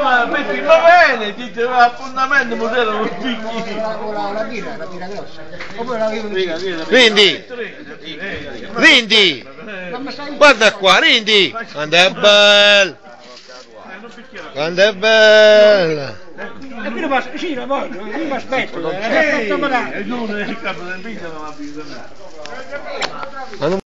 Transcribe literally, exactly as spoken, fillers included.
ma Petti, va bene, ti aveva appuntamento, modello lo picchi. La birra, la birra grossa. Oppure la birra. Rindi, Rindi, guarda qua, Rindi, quando è bella, quando è bella. E qui lo passo vicino, voglio, io mi aspetto. E giù nel capo del video non ha bisogno.